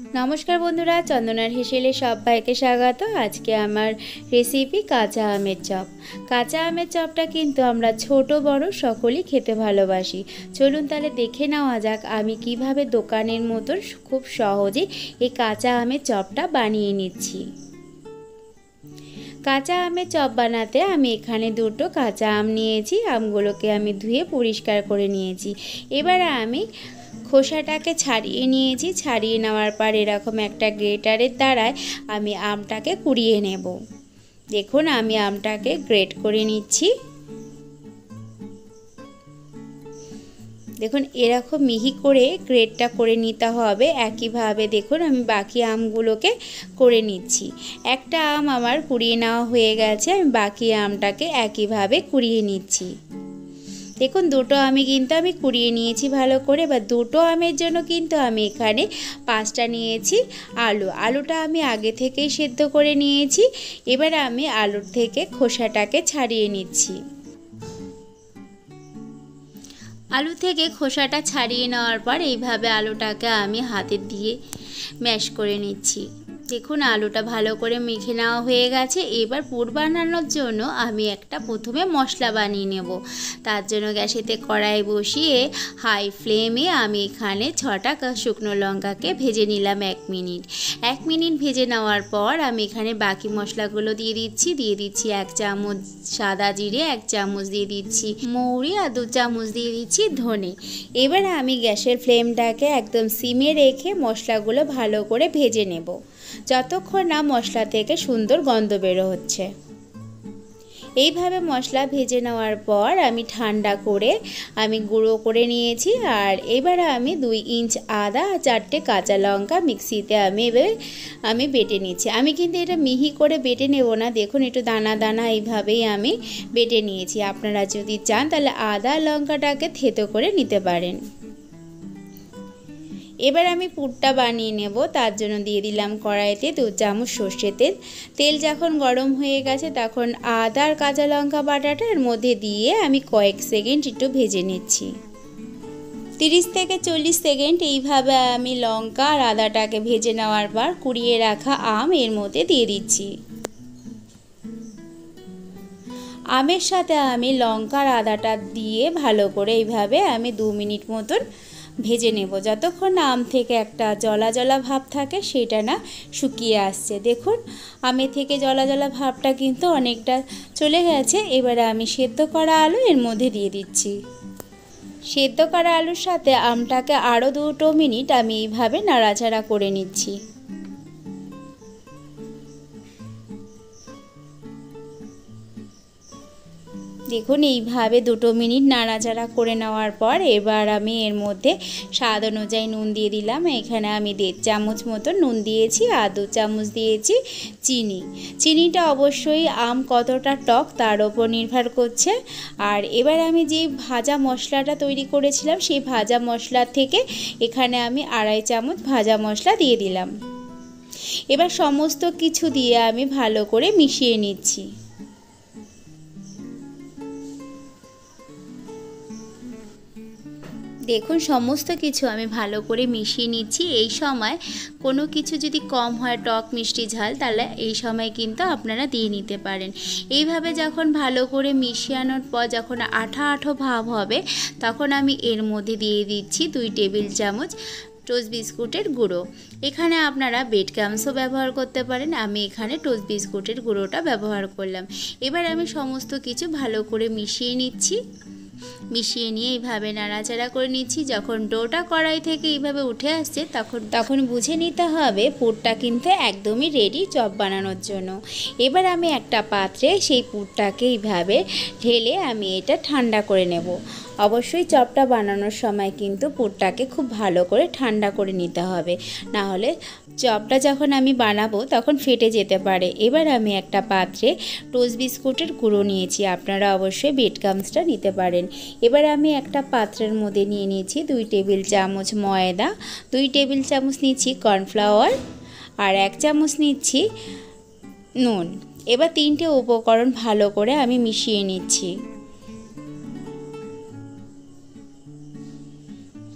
নমস্কার বন্ধুরা, চন্দনার হেসেলে সবাইকে স্বাগত। আজকে আমার রেসিপি কাঁচা আমের চপ। কাঁচা আমের চপটা কিন্তু আমরা ছোট বড় সকলেই খেতে ভালোবাসি। চলুন তাহলে দেখে নেওয়া যাক আমি কিভাবে দোকানের মতন খুব সহজে এই কাঁচা আমের চপটা বানিয়ে নিচ্ছি। কাঁচা আমের চপ বানাতে আমি এখানে দুটো কাঁচা আম নিয়েছি। আমগুলোকে আমি ধুয়ে পরিষ্কার করে নিয়েছি। এবার আমি খোসাটাকে ছাড়িয়ে নিয়েছি। ছাড়িয়ে নেওয়ার পর এরকম একটা গ্রেটারের দ্বারায় আমি আমটাকে কুড়িয়ে নেব। দেখুন আমি আমটাকে গ্রেট করে নিচ্ছি। দেখুন এরকম মিহি করে গ্রেটটা করে নিতে হবে। একইভাবে দেখুন আমি বাকি আমগুলোকে করে নিচ্ছি। একটা আম আমার কুড়িয়ে নেওয়া হয়ে গেছে, আমি বাকি আমটাকে একইভাবে কুড়িয়ে নিচ্ছি। দেখুন দুটো আমি কুড়িয়ে নিয়েছি ভালো করে। বা দুটো আমের জন্য কিন্তু আমি এখানে 5টা নিয়েছি আলুটা আমি আগে থেকেই সেদ্ধ করে নিয়েছি। এবার আমি আলুর থেকে খোসাটাকে ছাড়িয়ে নিচ্ছি। আলু থেকে খোসাটা ছাড়িয়ে নেওয়ার পর এইভাবে আলুটাকে আমি হাতে দিয়ে ম্যাশ করে নিচ্ছি। দেখুন আলুটা ভালো করে মেখে নেওয়া হয়ে গেছে। এবার পুর বানানোর জন্য আমি একটা প্রথমে মশলা বানিয়ে নেব। তার জন্য গ্যাসেতে কড়াই বসিয়ে হাই ফ্লেমে আমি এখানে 6টা শুকনো লঙ্কাকে ভেজে নিলাম 1 মিনিট। 1 মিনিট ভেজে নেওয়ার পর আমি এখানে বাকি মশলাগুলো দিয়ে দিচ্ছি 1 চামচ সাদা জিরে, 1 চামচ দিয়ে দিচ্ছি মৌরি, আর 2 চামচ দিয়ে দিচ্ছি ধনে। এবার আমি গ্যাসের ফ্লেমটাকে একদম সিমে রেখে মশলাগুলো ভালো করে ভেজে নেব, যতক্ষণ না মশলা থেকে সুন্দর গন্ধ বেরো হচ্ছে। এইভাবে মশলা ভেজে নেওয়ার পর আমি ঠান্ডা করে আমি গুঁড়ো করে নিয়েছি। আর এবার আমি 2 ইঞ্চ আদা আর 4টে কাঁচা লঙ্কা মিক্সিতে আমি বেটে নিচ্ছি। আমি কিন্তু এটা মিহি করে বেটে নেব না, দেখুন একটু দানা দানা এইভাবেই আমি বেটে নিয়েছি। আপনারা যদি চান তাহলে আদা লঙ্কাটাকে থেতো করে নিতে পারেন। এবার আমি পুরটা বানিয়ে নেব। তার জন্য দিয়ে দিলাম কড়াইতে 2 চামচ সর্ষের তেল। তেল যখন গরম হয়ে গেছে তখন আদা আর কাঁচা লঙ্কা বাটাটা এর মধ্যে দিয়ে আমি কয়েক সেকেন্ড একটু ভেজে নিচ্ছি। 30 থেকে 40 সেকেন্ড এইভাবে আমি লঙ্কা আর আদাটাকে ভেজে নেওয়ার পর কুড়িয়ে রাখা আম এর মধ্যে দিয়ে দিচ্ছি। আমের সাথে আমি লঙ্কা আর আদাটা দিয়ে ভালো করে এইভাবে আমি 2 মিনিট মতন ভেজে নেব, যতক্ষণ না আম থেকে একটা জলা জলা ভাব থাকে সেটা না শুকিয়ে আসছে। দেখুন আমের থেকে জলা জলা ভাবটা কিন্তু অনেকটা চলে গেছে। এবারে আমি সেদ্ধ করা আলু এর মধ্যে দিয়ে দিচ্ছি। সেদ্ধ করা আলুর সাথে আমটাকে আরও 2 মিনিট আমি এইভাবে নাড়াচাড়া করে নিচ্ছি। দেখুন এইভাবে 2 মিনিট নাড়াচাড়া করে নেওয়ার পর এবার আমি এর মধ্যে স্বাদ অনুযায়ী নুন দিয়ে দিলাম। এখানে আমি 1.5 চামচ মতো নুন দিয়েছি আর 2 চামচ দিয়েছি চিনি। চিনিটা অবশ্যই আম কতটা টক তার ওপর নির্ভর করছে। আর এবার আমি যে ভাজা মশলাটা তৈরি করেছিলাম সেই ভাজা মশলা থেকে এখানে আমি 2.5 চামচ ভাজা মশলা দিয়ে দিলাম। এবার সমস্ত কিছু দিয়ে আমি ভালো করে মিশিয়ে নিচ্ছি। দেখুন সমস্ত কিছু আমি ভালো করে মিশিয়ে নিচ্ছি। এই সময় কোনো কিছু যদি কম হয় টক মিষ্টি ঝাল তাহলে এই সময় কিন্তু আপনারা দিয়ে নিতে পারেন। এইভাবে যখন ভালো করে মিশিয়ানোর পর যখন আঠা আঠা ভাব হবে তখন আমি এর মধ্যে দিয়ে দিচ্ছি 2 টেবিল চামচ টোস্ট বিস্কুটের গুঁড়ো। এখানে আপনারা ব্রেড ক্রাম্বসও ব্যবহার করতে পারেন, আমি এখানে টোস্ট বিস্কুটের গুঁড়োটা ব্যবহার করলাম। এবার আমি সমস্ত কিছু ভালো করে মিশিয়ে নিচ্ছি। মিশিয়ে নিয়ে এইভাবে নাড়াচাড়া করে নিচ্ছি। যখন ডোটা কড়াই থেকে এইভাবে উঠে আসছে তখন বুঝে নিতে হবে পুরটা কিন্তু একদমই রেডি চপ বানানোর জন্য। এবার আমি একটা পাত্রে সেই পুরটাকে এইভাবে ঢেলে আমি এটা ঠান্ডা করে নেব। অবশ্যই চপটা বানানোর সময় কিন্তু পুরটাকে খুব ভালো করে ঠান্ডা করে নিতে হবে, না হলে চপটা যখন আমি বানাবো তখন ফেটে যেতে পারে। এবার আমি একটা পাত্রে টোস্ট বিস্কুটের গুঁড়ো নিয়েছি, আপনারা অবশ্যই ব্রেড ক্রাম্বসটা নিতে পারেন। এবার আমি একটা পাত্রের মধ্যে নিয়ে নিয়েছি 2 টেবিল চামচ ময়দা, 2 টেবিল চামচ নিচ্ছি কর্নফ্লাওয়ার আর 1 চামচ নিচ্ছি নুন। এবার 3টে উপকরণ ভালো করে আমি মিশিয়ে নিচ্ছি।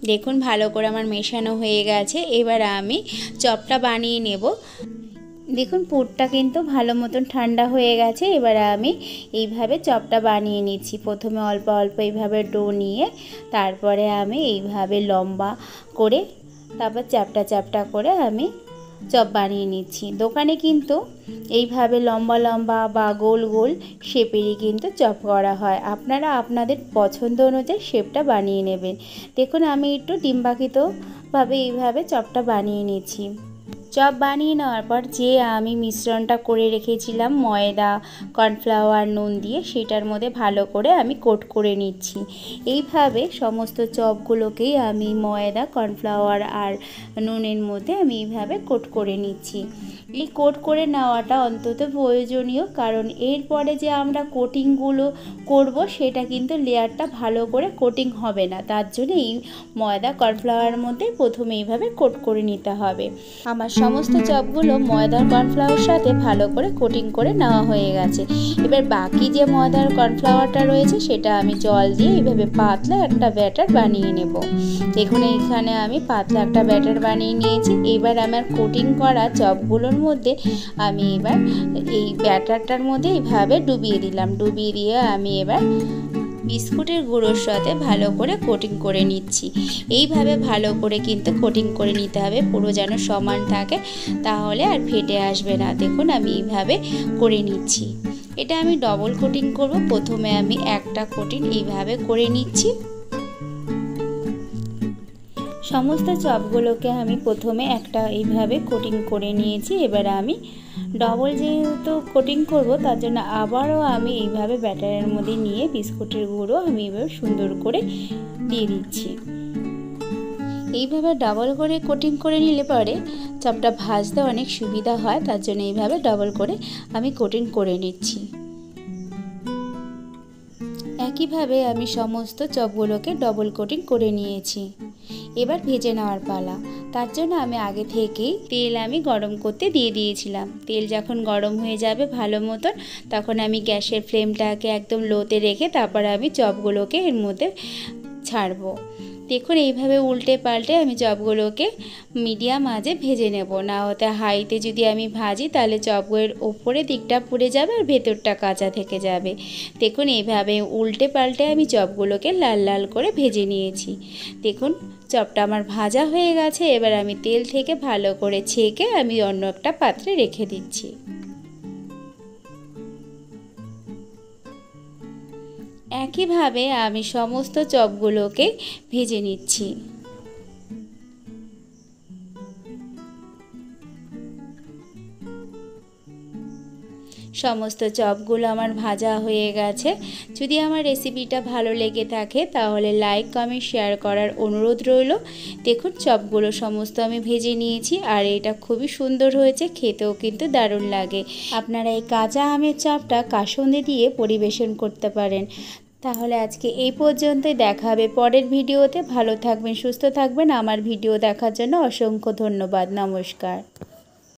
দেখুন ভালো করে আমার মেশানো হয়ে গেছে। এবার আমি চপটা বানিয়ে নেব। দেখুন পুরটা কিন্তু ভালো মতন ঠান্ডা হয়ে গেছে। এবার আমি এইভাবে চপটা বানিয়ে নিচ্ছি। প্রথমে অল্প অল্প এইভাবে ডো নিয়ে তারপরে আমি এইভাবে লম্বা করে তারপর চ্যাপটা চ্যাপটা করে আমি চপ বানিয়ে নিচ্ছি। দোকানে কিন্তু এইভাবে লম্বা লম্বা বা গোল গোল শেপেরই কিন্তু চপ করা হয়। আপনারা আপনাদের পছন্দ অনুযায়ী শেপটা বানিয়ে নেবেন। দেখুন আমি একটু ডিম্বাকৃতভাবে এইভাবে চপটা বানিয়ে নিচ্ছি। চপ বানিয়ে নেওয়ার পর যে আমি মিশ্রণটা করে রেখেছিলাম ময়দা, কর্নফ্লাওয়ার, নুন দিয়ে, সেটার মধ্যে ভালো করে আমি কোট করে নিচ্ছি। এইভাবে সমস্ত চপগুলোকেই আমি ময়দা, কর্নফ্লাওয়ার আর নুনের মধ্যে আমি এইভাবে কোট করে নিচ্ছি। এই কোট করে নেওয়াটা অন্তত প্রয়োজনীয়, কারণ এরপরে যে আমরা কোটিংগুলো করব সেটা কিন্তু লেয়ারটা ভালো করে কোটিং হবে না। তার জন্য এই ময়দা, কর্নফ্লাওয়ারের মধ্যে প্রথমে এইভাবে কোট করে নিতে হবে। আমার সমস্ত চপগুলো ময়দার কর্নফ্লাওয়ারের সাথে ভালো করে কোটিং করে নেওয়া হয়ে গেছে। এবার বাকি যে ময়দার কর্নফ্লাওয়ারটা রয়েছে সেটা আমি জল দিয়ে এইভাবে পাতলা একটা ব্যাটার বানিয়ে নেব। দেখুন এইখানে আমি পাতলা একটা ব্যাটার বানিয়ে নিয়েছি। এবার আমার কোটিং করা চপগুলোর মধ্যে আমি এবার এই ব্যাটারটার মধ্যে এইভাবে ডুবিয়ে দিলাম। ডুবিয়ে দিয়ে আমি এবার বিস্কুটের গুঁড়োর সাথে ভালো করে কোটিং করে নিচ্ছি। এইভাবে ভালো করে কিন্তু কোটিং করে নিতে হবে, পুরো যেন সমান থাকে, তাহলে আর ফেটে আসবে না। দেখুন আমি এইভাবে করে নিচ্ছি। এটা আমি ডবল কোটিং করব। প্রথমে আমি একটা কোটিং এইভাবে করে নিচ্ছি। সমস্ত চপগুলোকে আমি প্রথমে একটা এইভাবে কোটিং করে নিয়েছি। এবার আমি ডবল যেহেতু কোটিং করব তার জন্য আবারও আমি এইভাবে ব্যাটারের মধ্যে নিয়ে বিস্কুটের গুঁড়ো আমি এইভাবে সুন্দর করে দিয়ে দিচ্ছি। এইভাবে ডাবল করে কোটিং করে নিলে পরে চপটা ভাজতে অনেক সুবিধা হয়, তার জন্য এইভাবে ডবল করে আমি কোটিং করে নিচ্ছি। একইভাবে আমি সমস্ত চপগুলোকে ডবল কোটিং করে নিয়েছি। এবার ভেজে নেওয়ার পালা। তার জন্য আমি আগে থেকেই তেল আমি গরম করতে দিয়ে দিয়েছিলাম। তেল যখন গরম হয়ে যাবে ভালো মতন, তখন আমি গ্যাসের ফ্লেমটাকে একদম লোতে রেখে তারপর আমি চপগুলোকে এর মধ্যে ছাড়বো। দেখুন এইভাবে উল্টে পাল্টে আমি চপগুলোকে মিডিয়াম আঁচে ভেজে নেব। না হতে হাইতে যদি আমি ভাজি তাহলে চপগুলোর ওপরে দিকটা পুড়ে যাবে আর ভেতরটা কাঁচা থেকে যাবে। দেখুন এইভাবে উল্টে পাল্টে আমি চপগুলোকে লাল লাল করে ভেজে নিয়েছি। দেখুন চপটা আমার ভাজা হয়ে গেছে। এবার আমি তেল থেকে ভালো করে ছেঁকে আমি অন্য একটা পাত্রে রেখে দিচ্ছি। একইভাবে আমি সমস্ত চপগুলোকে ভেজে নিচ্ছি। সমস্ত চপগুলো আমার ভাজা হয়ে গেছে। যদি আমার রেসিপিটা ভালো লেগে থাকে তাহলে লাইক, কমেন্ট, শেয়ার করার অনুরোধ রইল। দেখুন চপগুলো সমস্ত আমি ভেজে নিয়েছি আর এটা খুবই সুন্দর হয়েছে, খেতেও কিন্তু দারুণ লাগে। আপনারা এই কাঁচা আমের চপটা কাসুন্দি দিয়ে পরিবেশন করতে পারেন। তাহলে আজকে এই পর্যন্তই, দেখা হবে পরের ভিডিওতে। ভালো থাকবেন, সুস্থ থাকবেন। আমার ভিডিও দেখার জন্য অসংখ্য ধন্যবাদ। নমস্কার।